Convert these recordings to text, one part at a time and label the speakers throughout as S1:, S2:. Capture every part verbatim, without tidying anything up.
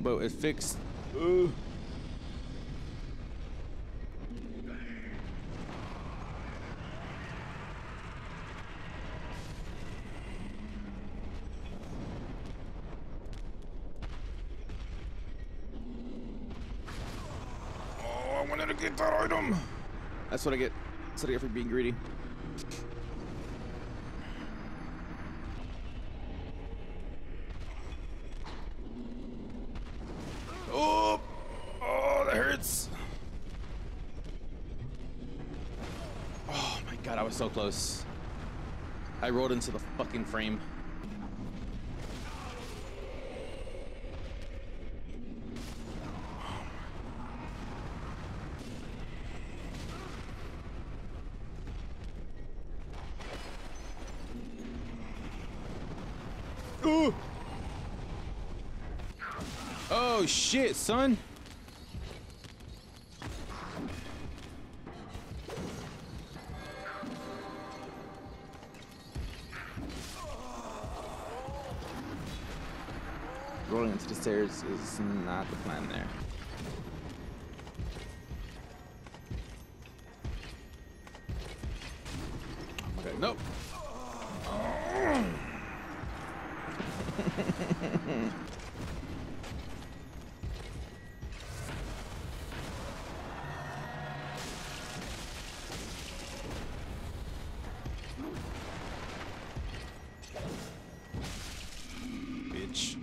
S1: but it fixed. Ugh. Oh, I wanted to get that item. That's what I get. That's what I get for being greedy. Oh, oh, that hurts. Oh my god, I was so close. I rolled into the fucking frame. Ooh. Oh shit, son. Rolling into the stairs is not the plan there. Okay, nope. Bitch.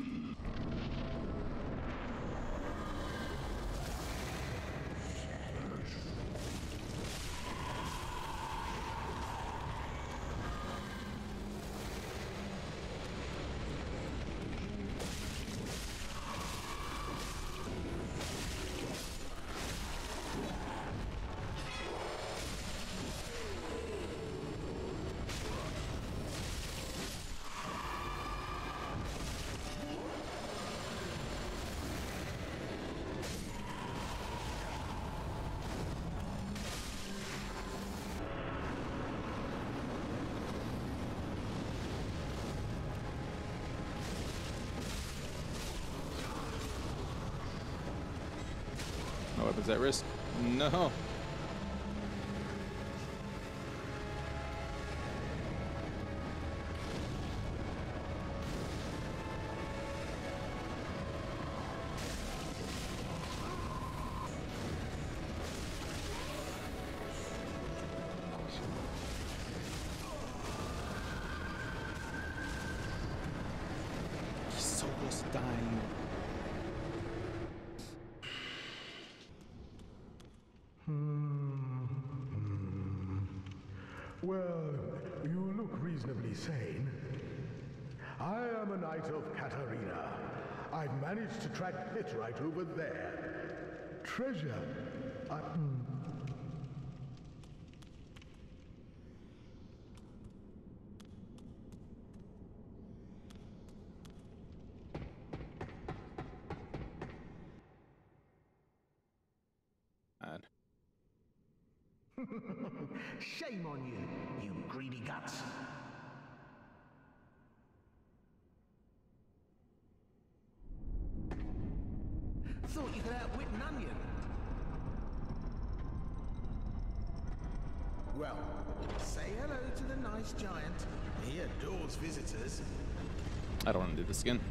S1: No weapons at risk. No. He's so close to dying.
S2: Well, you look reasonably sane. I am a knight of Katarina. I've managed to track Pit right over there. Treasure. I, mm.
S1: Bad.
S3: Shame on you, you greedy guts. Thought you could outwit an onion. Well, say hello to the nice giant. He adores visitors.
S1: I don't want to do this again.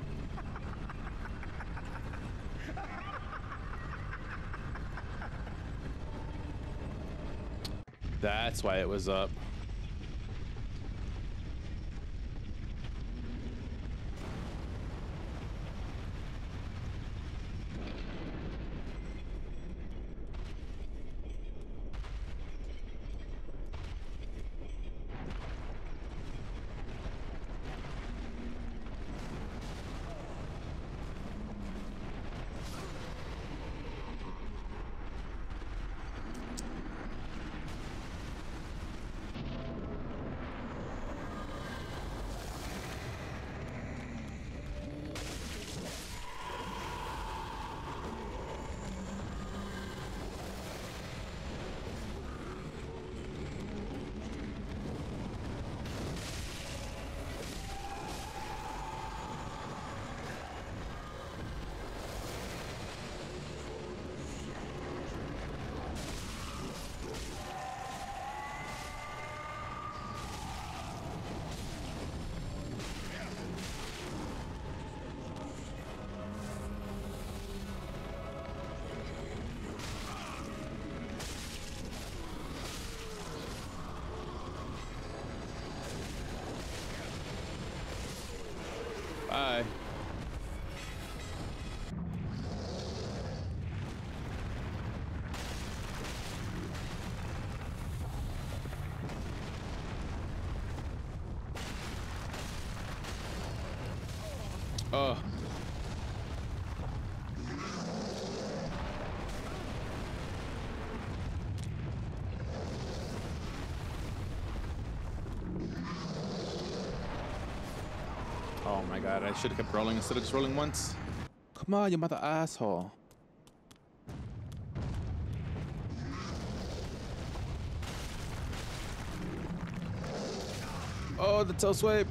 S1: That's why it was up. my god, I should have kept rolling instead of just rolling once. Come on, you mother asshole. Oh, the tail swipe.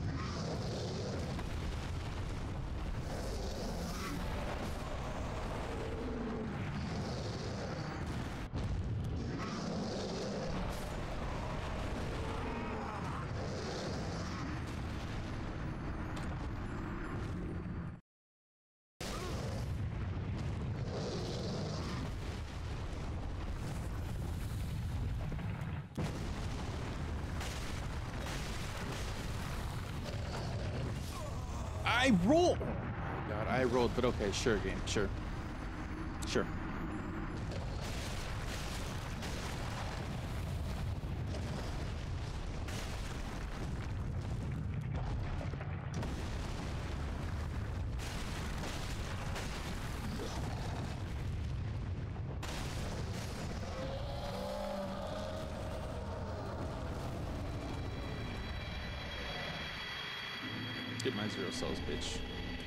S1: I rolled. Oh my god, I rolled, but okay, sure, game, sure. Sure. Get my zero cells, bitch.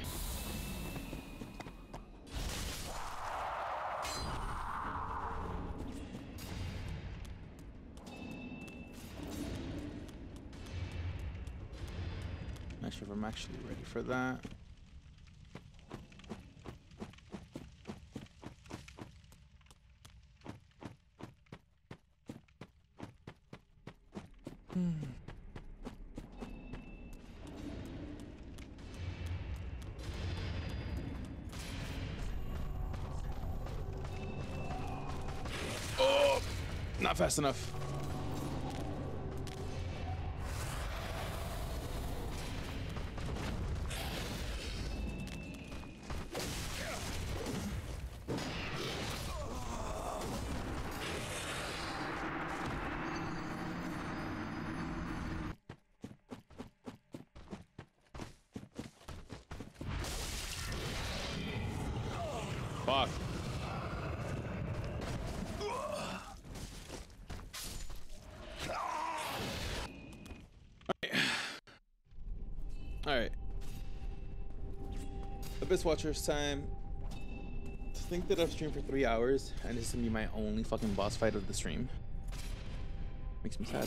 S1: Not sure if I'm actually ready for that. Hmm. Not fast enough. Fuck. Alright. Abyss Watchers time. To think that I've streamed for three hours and this is gonna be my only fucking boss fight of the stream makes me sad.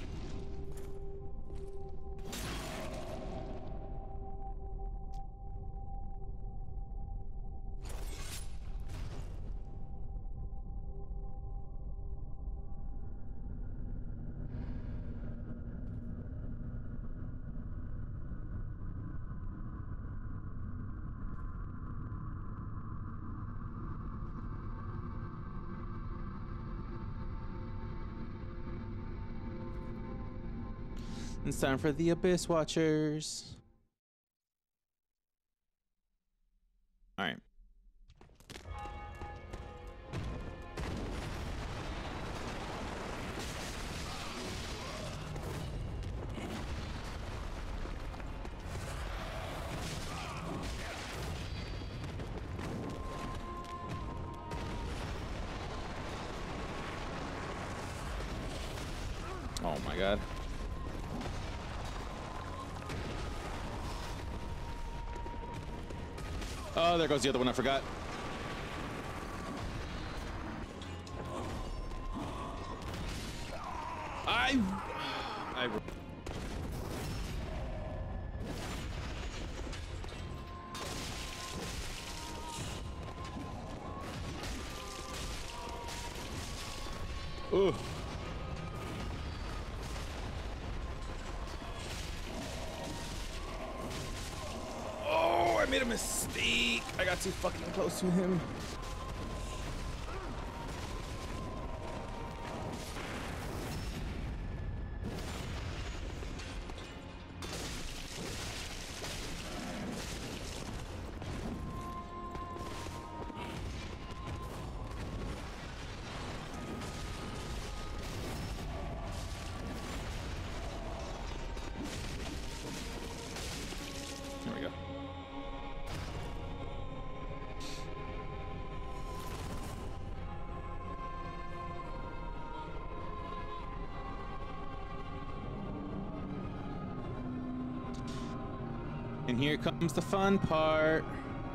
S1: It's time for the Abyss Watchers. All right. Oh my god. Oh, there goes the other one I forgot. I... I... Ooh. Oh, I made a mistake. I got too fucking close to him. And here comes the fun part.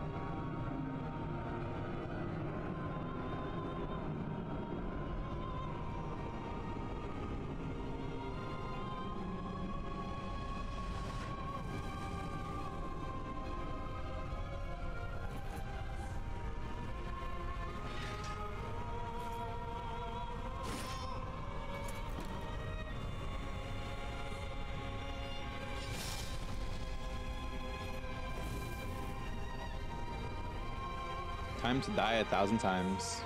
S1: Time to die a thousand times.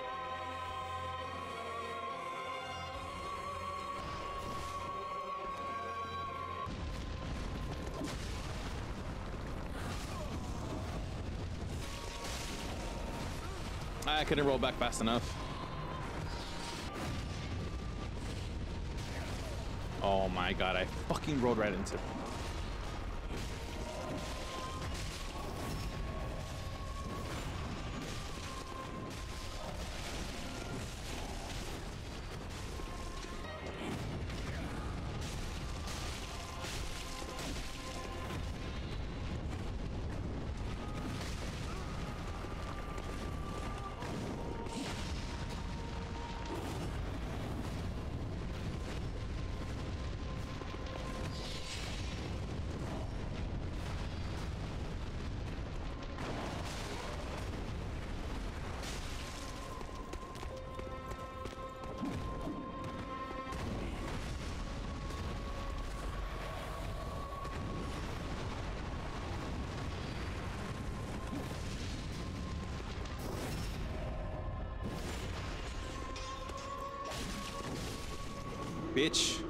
S1: I couldn't roll back fast enough. Oh my god, I fucking rolled right into it. Bitch.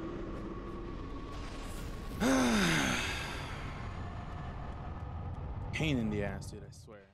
S1: Pain in the ass, dude, I swear.